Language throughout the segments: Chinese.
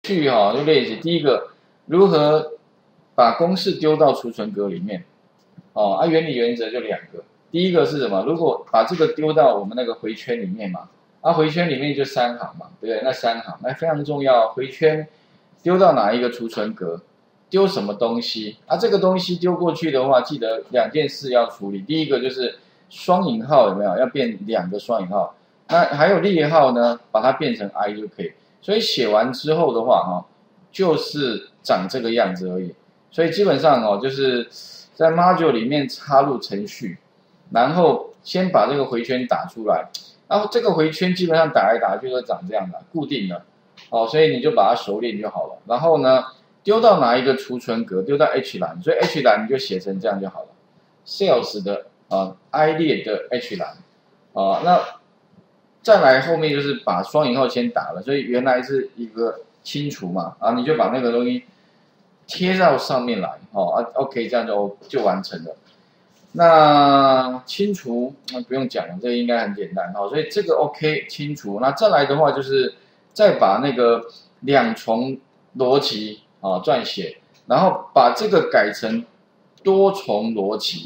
去就练习第一个如何把公式丢到储存格里面原理原则就两个，第一个是什么？如果把这个丢到我们那个回圈里面嘛，回圈里面就3行嘛，对不对？那3行那非常重要，回圈丢到哪一个储存格，丢什么东西这个东西丢过去的话，记得2件事要处理，第一个就是双引号有没有要变2个双引号，那还有列号呢，把它变成 I 就可以。所以写完之后的话就是长这个样子而已。所以基本上就是在 module 里面插入程序，然后先把这个回圈打出来，然后这个回圈基本上打来打去都长这样的，固定的所以你就把它熟练就好了。然后呢，丢到哪一个储存格，丢到 H 栏，所以 H 栏你就写成这样就好了 ，sales 的I 列的 H 栏那再来后面就是把双引号先打了，所以原来是一个清除嘛你就把那个东西贴到上面来OK 这样就完成了。那清除不用讲了，这个应该很简单所以这个 OK 清除。那再来的话就是再把那个2重逻辑撰写，然后把这个改成多重逻辑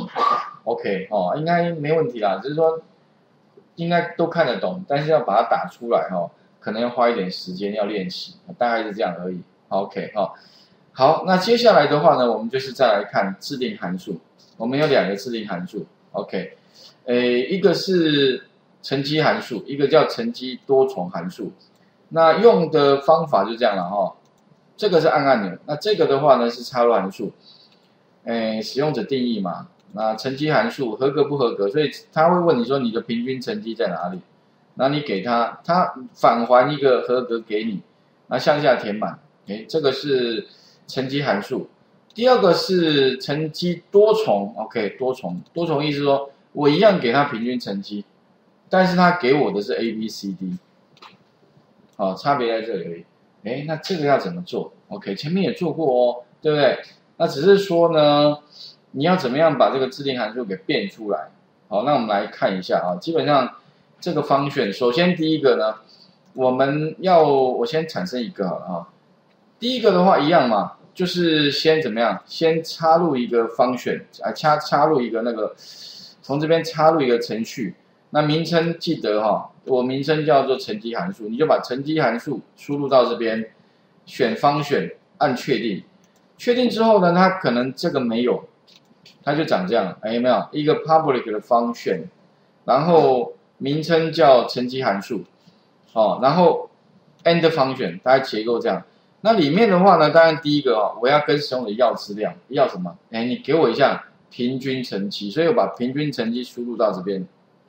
OK 应该没问题啦，就是说应该都看得懂，但是要把它打出来可能要花一点时间要练习，大概是这样而已。OK 好，那接下来的话呢，我们就是再来看制定函数。我们有2个制定函数 ，OK， 一个是乘积函数，一个叫乘积多重函数。那用的方法就这样了这个是按按钮，那这个的话呢是插入函数，使用者定义嘛。那乘积函数合格不合格，所以他会问你说你的平均乘积在哪里，那你给他返还一个合格给你，那向下填满，这个是乘积函数。第二个是乘积多重 ，OK， 多重意思说我一样给他平均乘积，但是他给我的是 A、B、C、D， 差别在这里而已。那这个要怎么做 ？OK， 前面也做过对不对？那只是说呢，你要怎么样把这个制定函数给变出来？好，那我们来看一下基本上这个function，首先第一个呢，我先产生一个好了第一个的话一样嘛，就是先怎么样？先插入一个function，插入一个那个，从这边插入一个程序。那名称记得我名称叫做乘积函数，你就把乘积函数输入到这边，选function，按确定。确定之后呢，它可能这个没有，它就长这样，有没有？一个 public 的 function， 然后名称叫乘积函数，然后 end function， 大概结构这样。那里面的话呢，当然第一个我要跟使用者要资料，要什么？你给我一下平均乘积，所以我把平均乘积输入到这边。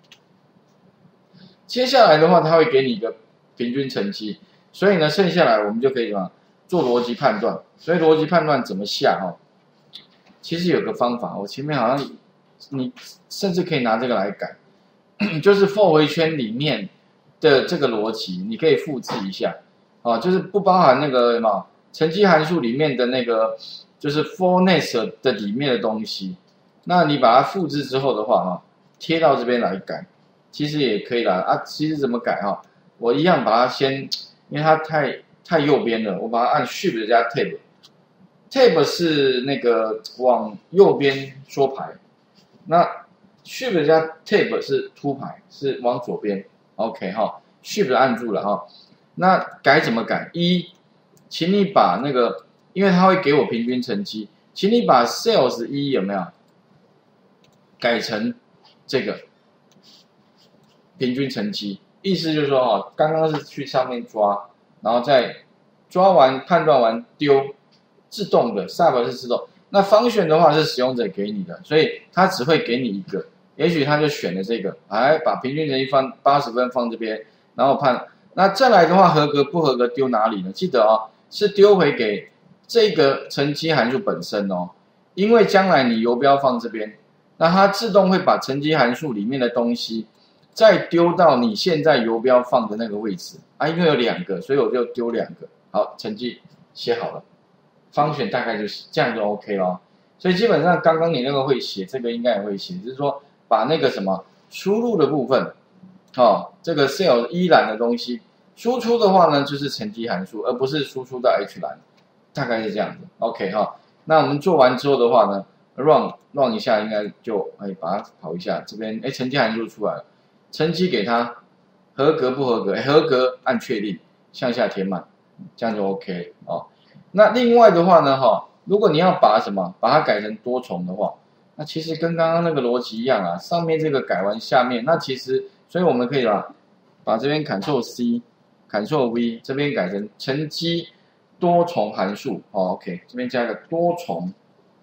接下来的话，它会给你一个平均乘积，所以呢，剩下来我们就可以什么做逻辑判断。所以逻辑判断怎么下其实有个方法，我前面好像你甚至可以拿这个来改，就是 for 回圈里面的这个逻辑，你可以复制一下。就是不包含那个什么乘积函数里面的那个，就是 for next 的里面的东西。那你把它复制之后的话贴到这边来改，其实也可以啦其实怎么改我一样把它先，因为它太右边了，我把它按 Shift 加 Tab。Tab 是那个往右边缩排，那 Shift 加 Tab 是凸排，是往左边。OK Shift 按住了那改怎么改？请你把那个，因为它会给我平均乘积，请你把 sales 有没有改成这个平均乘积？意思就是说刚刚是去上面抓，然后再抓完判断完丢，自动的 sub 是自动。那function的话是使用者给你的，所以它只会给你一个，也许他就选了这个，把平均乘积放80分放这边，然后判。那再来的话，合格不合格丢哪里呢？记得是丢回给这个乘积函数本身因为将来你游标放这边，那它自动会把乘积函数里面的东西再丢到你现在游标放的那个位置因为有2个，所以我就丢2个。好，乘积写好了，方选大概就是这样就 OK 咯。所以基本上刚刚你那个会写，这个应该也会写，就是说把那个什么输入的部分。这个 sales 栏的东西输出的话呢，就是乘积函数，而不是输出到 H 栏，大概是这样子。OK 哈，那我们做完之后的话呢 ，run 一下，应该就把它跑一下，这边乘积函数出来了，乘积给它合格不合格？合格按确定，向下填满，这样就 OK 哦。那另外的话呢，如果你要把它改成多重的话，那其实跟刚刚那个逻辑一样啊，上面这个改完下面，那其实，所以我们可以把这边 Ctrl+C、Ctrl+V 这边改成乘积多重函数，OK， 这边加个多重。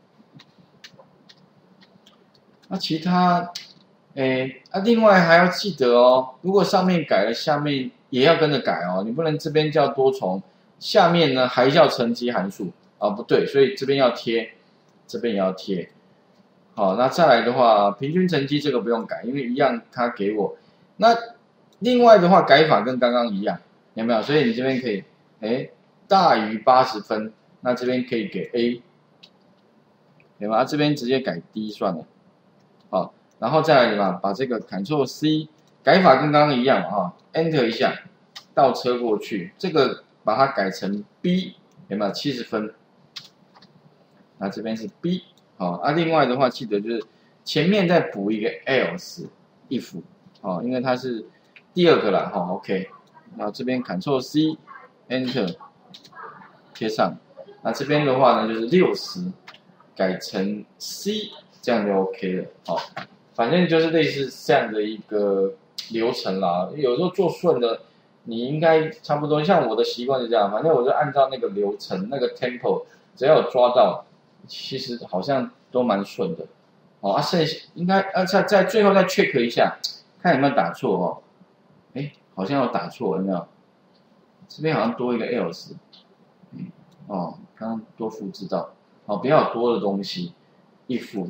那其他，另外还要记得哦，如果上面改了，下面也要跟着改哦，你不能这边叫多重，下面呢还叫乘积函数不对，所以这边要贴，这边也要贴。好，那再来的话，平均乘积这个不用改，因为一样它给我。那另外的话，改法跟刚刚一样，有没有？所以你这边可以，大于80分，那这边可以给 A， 对吧？这边直接改 D 算了。好，然后再来把这个 Ctrl+C 改法跟刚刚一样嘛，Enter 一下，倒车过去，这个把它改成 B， 有没有70分？那这边是 B。好另外的话，记得就是前面再补一个 else if 因为它是第二个啦OK， 那这边 Ctrl+C Enter 贴上，那这边的话呢就是60改成 C， 这样就 OK 了反正就是类似这样的一个流程啦。有时候做顺了，你应该差不多，像我的习惯是这样，反正我就按照那个流程那个 tempo， 只要有抓到。其实好像都蛮顺的，剩下应该在最后再 check 一下，看有没有打错好像有打错，有没有？这边好像多一个 else，刚刚多复制到，不要有多的东西 ，if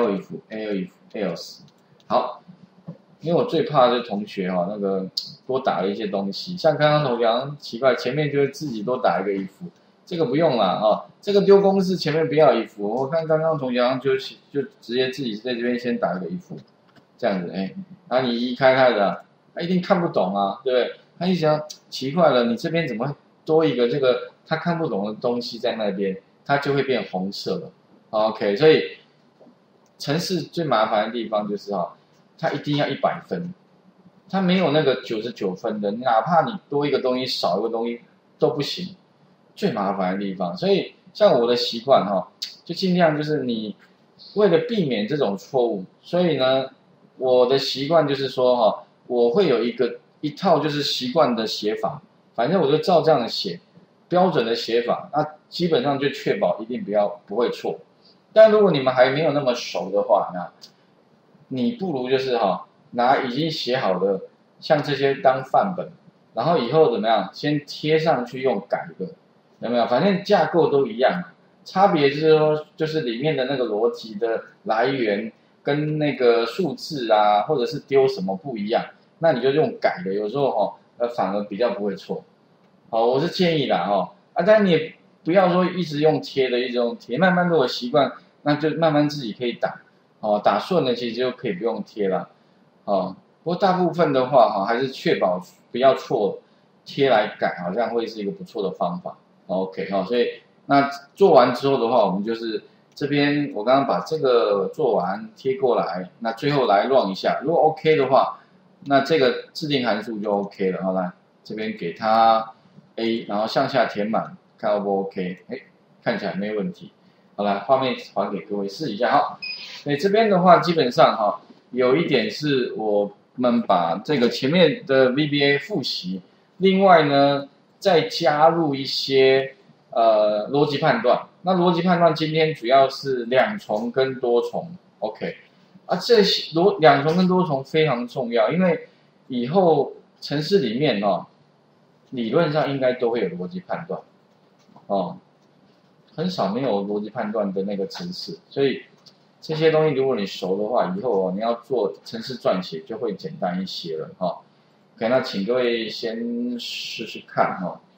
else，好，因为我最怕的就是同学那个多打了一些东西，像刚刚同学好像奇怪，前面就会自己多打一个 if。这个不用啦这个丢公式前面不要if，我看刚刚同学好像就直接自己在这边先打一个if，这样子你移开它的，他一定看不懂啊，对不对？他一想奇怪了，你这边怎么多一个这个他看不懂的东西在那边，它就会变红色了。OK， 所以程式最麻烦的地方就是它一定要100分，它没有那个99分的，哪怕你多一个东西少一个东西都不行。最麻烦的地方，所以像我的习惯就尽量就是你为了避免这种错误，所以呢，我的习惯就是说我会有一套就是习惯的写法，反正我就照这样的写，标准的写法，那基本上就确保一定不会错。但如果你们还没有那么熟的话，你不如就是拿已经写好的像这些当范本，然后以后怎么样，先贴上去用改的。有没有？反正架构都一样，差别就是说，就是里面的那个逻辑的来源跟那个数字或者是丢什么不一样，那你就用改的，有时候反而比较不会错。我是建议啦当然你也不要说一直用贴的，一直用贴，慢慢如果习惯，那就慢慢自己可以打打顺了，其实就可以不用贴了不过大部分的话还是确保不要错，贴来改好像会是一个不错的方法。OK 所以那做完之后的话，我们就是这边我刚刚把这个做完贴过来，那最后来 run 一下，如果 OK 的话，那这个制定函数就 OK 了。好，来这边给它 A， 然后向下填满，看 O 不 OK？ 看起来没有问题。好了，画面还给各位试一下所以这边的话，基本上有一点是我们把这个前面的 VBA 复习，另外呢。再加入一些逻辑判断，那逻辑判断今天主要是两重跟多重 ，OK， 这些两重跟多重非常重要，因为以后程式里面理论上应该都会有逻辑判断很少没有逻辑判断的那个程式，所以这些东西如果你熟的话，以后你要做程式撰写就会简单一些了OK， 那请各位先试试看